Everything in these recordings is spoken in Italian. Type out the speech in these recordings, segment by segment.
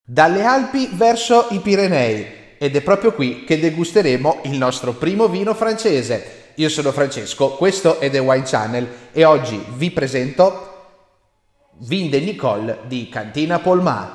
Dalle Alpi verso i Pirenei, ed è proprio qui che degusteremo il nostro primo vino francese. Io sono Francesco, questo è The Wine Channel e oggi vi presento Vin de Nicole di Cantina Polmar.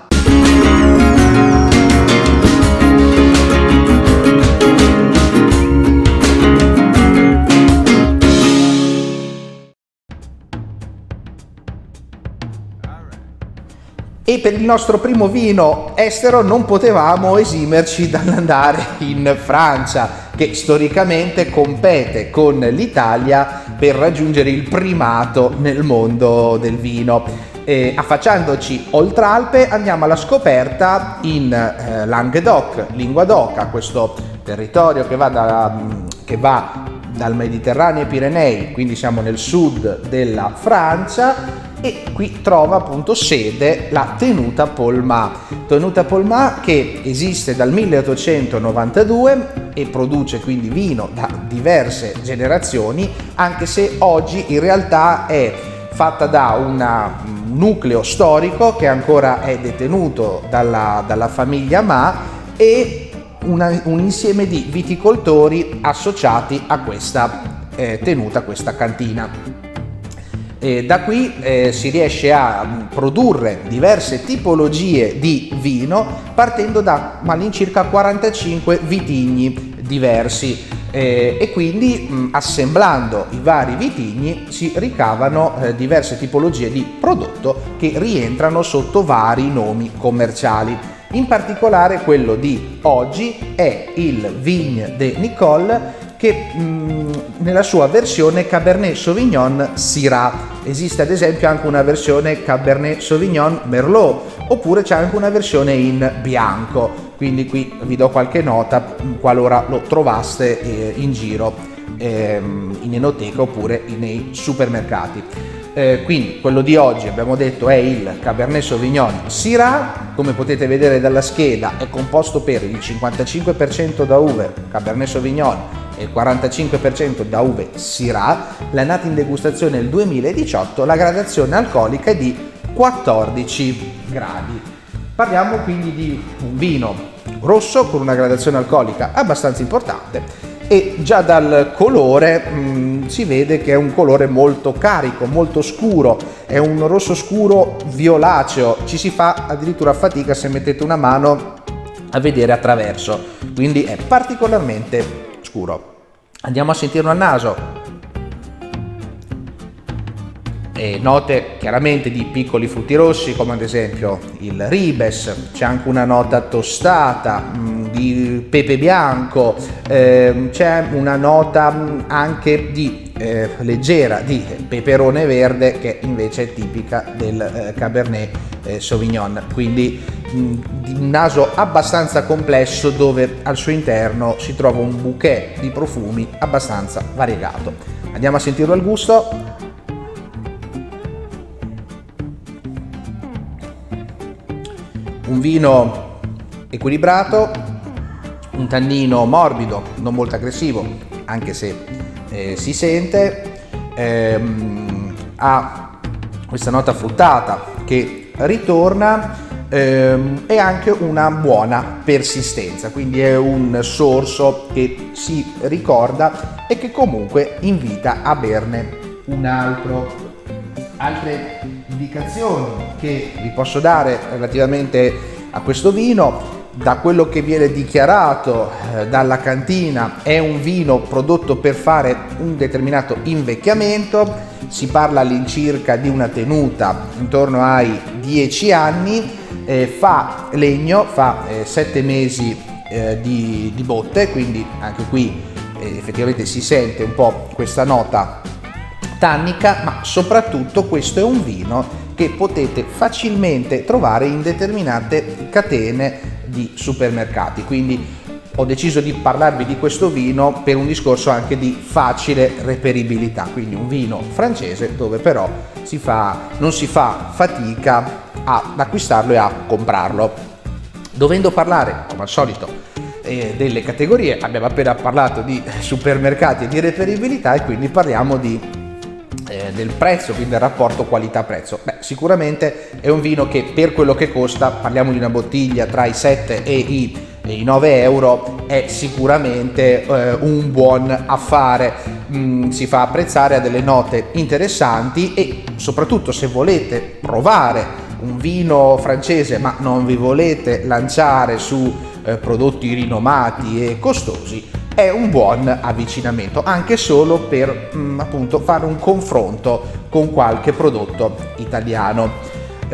E per il nostro primo vino estero non potevamo esimerci dall'andare in Francia, che storicamente compete con l'Italia per raggiungere il primato nel mondo del vino. Affacciandoci oltre Alpe andiamo alla scoperta in Languedoc, Lingua d'Oca, questo territorio che va dal Mediterraneo ai Pirenei, quindi siamo nel sud della Francia. E qui trova appunto sede la Tenuta Polmar. Tenuta Polmar che esiste dal 1892 e produce quindi vino da diverse generazioni, anche se oggi in realtà è fatta da un nucleo storico che ancora è detenuto dalla famiglia Ma e un insieme di viticoltori associati a questa tenuta, questa cantina. Da qui si riesce a produrre diverse tipologie di vino partendo da all'incirca 45 vitigni diversi e quindi assemblando i vari vitigni si ricavano diverse tipologie di prodotto che rientrano sotto vari nomi commerciali. In particolare quello di oggi è il Vin de Nicole, che nella sua versione Cabernet Sauvignon Syrah. Esiste ad esempio anche una versione Cabernet Sauvignon Merlot, oppure c'è anche una versione in bianco, quindi qui vi do qualche nota qualora lo trovaste in giro in enoteca oppure nei supermercati. Quindi quello di oggi abbiamo detto è il Cabernet Sauvignon Syrah. Come potete vedere dalla scheda è composto per il 55% da uve Cabernet Sauvignon e il 45% da uve Syrah. L'annata in degustazione nel 2018, la gradazione alcolica è di 14 gradi. Parliamo quindi di un vino rosso con una gradazione alcolica abbastanza importante e già dal colore si vede che è un colore molto carico, molto scuro, è un rosso scuro violaceo, ci si fa addirittura fatica se mettete una mano a vedere attraverso, quindi è particolarmente scuro. Andiamo a sentirlo al naso. E note chiaramente di piccoli frutti rossi come ad esempio il ribes, c'è anche una nota tostata di pepe bianco, c'è una nota anche di leggera di peperone verde che invece è tipica del Cabernet Sauvignon, quindi un naso abbastanza complesso dove al suo interno si trova un bouquet di profumi abbastanza variegato. Andiamo a sentirlo al gusto. Un vino equilibrato, un tannino morbido, non molto aggressivo, anche se si sente, ha questa nota fruttata che ritorna e anche una buona persistenza, quindi è un sorso che si ricorda e che comunque invita a berne un altro. Altre indicazioni che vi posso dare relativamente a questo vino: da quello che viene dichiarato dalla cantina è un vino prodotto per fare un determinato invecchiamento, si parla all'incirca di una tenuta intorno ai 10 anni, fa legno, fa 7 mesi di botte, quindi anche qui effettivamente si sente un po' questa nota tannica, ma soprattutto questo è un vino che potete facilmente trovare in determinate catene di supermercati, quindi ho deciso di parlarvi di questo vino per un discorso anche di facile reperibilità, quindi un vino francese dove però non si fa fatica ad acquistarlo e a comprarlo. Dovendo parlare come al solito delle categorie, abbiamo appena parlato di supermercati e di reperibilità e quindi parliamo di del prezzo, quindi del rapporto qualità-prezzo. Beh, sicuramente è un vino che per quello che costa, parliamo di una bottiglia tra i 7 e i 9 euro, è sicuramente un buon affare. Si fa apprezzare, ha delle note interessanti e soprattutto se volete provare un vino francese ma non vi volete lanciare su prodotti rinomati e costosi, è un buon avvicinamento, anche solo per appunto fare un confronto con qualche prodotto italiano.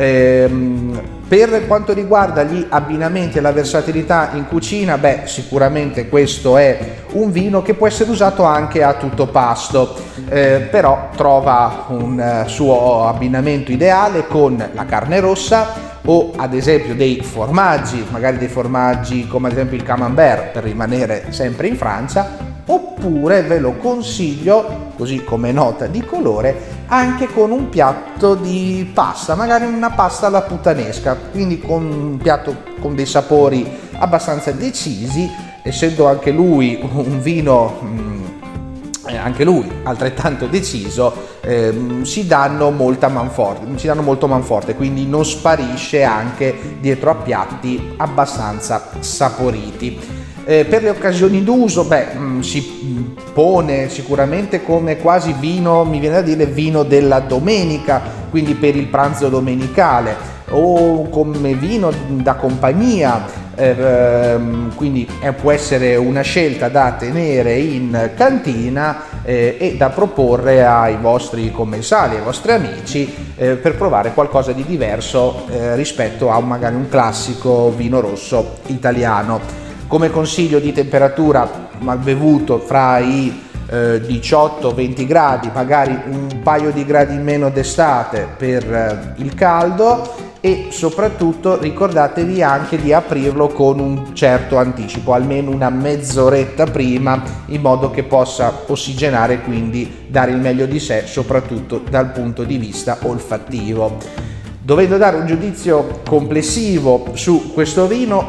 Per quanto riguarda gli abbinamenti e la versatilità in cucina, beh, sicuramente questo è un vino che può essere usato anche a tutto pasto, però trova un suo abbinamento ideale con la carne rossa o ad esempio dei formaggi, magari dei formaggi come ad esempio il camembert, per rimanere sempre in Francia, oppure ve lo consiglio, così come nota di colore, anche con un piatto di pasta, magari una pasta alla puttanesca, quindi con un piatto con dei sapori abbastanza decisi, essendo anche lui un vino anche lui altrettanto deciso, si danno molto manforte, quindi non sparisce anche dietro a piatti abbastanza saporiti. Per le occasioni d'uso, si pone sicuramente come quasi vino, mi viene da dire vino della domenica, quindi per il pranzo domenicale, o come vino da compagnia, quindi può essere una scelta da tenere in cantina e da proporre ai vostri commensali, ai vostri amici, per provare qualcosa di diverso rispetto a magari un classico vino rosso italiano. Come consiglio di temperatura, bevuto fra i 18-20 gradi, magari un paio di gradi in meno d'estate per il caldo, e soprattutto ricordatevi anche di aprirlo con un certo anticipo, almeno una mezz'oretta prima, in modo che possa ossigenare e quindi dare il meglio di sé, soprattutto dal punto di vista olfattivo. Dovendo dare un giudizio complessivo su questo vino,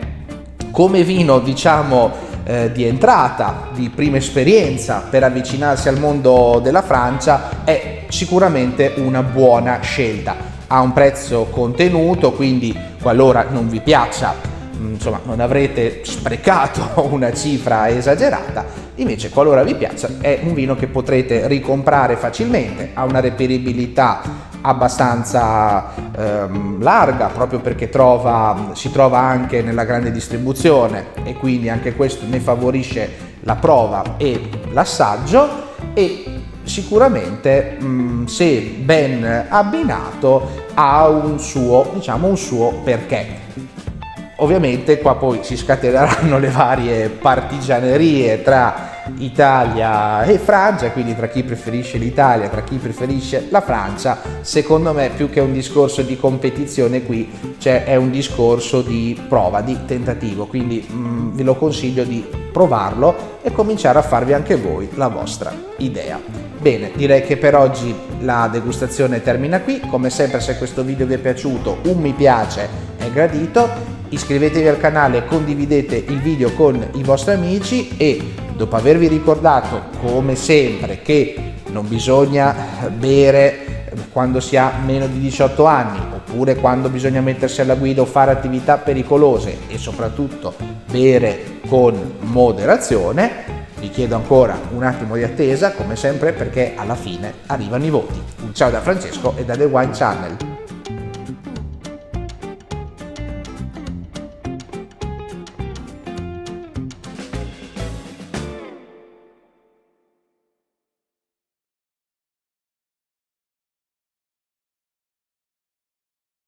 come vino diciamo di entrata, di prima esperienza per avvicinarsi al mondo della Francia, è sicuramente una buona scelta. Ha un prezzo contenuto, quindi qualora non vi piaccia, insomma, non avrete sprecato una cifra esagerata. Invece qualora vi piaccia, è un vino che potrete ricomprare facilmente, ha una reperibilità abbastanza larga, proprio perché si trova anche nella grande distribuzione, e quindi anche questo ne favorisce la prova e l'assaggio, e sicuramente se ben abbinato ha un suo perché. Ovviamente qua poi si scateneranno le varie partigianerie tra Italia e Francia, quindi tra chi preferisce l'Italia, tra chi preferisce la Francia. Secondo me, più che un discorso di competizione, qui è un discorso di prova, di tentativo, quindi vi lo consiglio di provarlo e cominciare a farvi anche voi la vostra idea. Bene, direi che per oggi la degustazione termina qui. Come sempre, se questo video vi è piaciuto, un mi piace è gradito. Iscrivetevi al canale, condividete il video con i vostri amici, e dopo avervi ricordato come sempre che non bisogna bere quando si ha meno di 18 anni, oppure quando bisogna mettersi alla guida o fare attività pericolose, e soprattutto bere con moderazione, vi chiedo ancora un attimo di attesa, come sempre, perché alla fine arrivano i voti. Un ciao da Francesco e da The Wine Channel.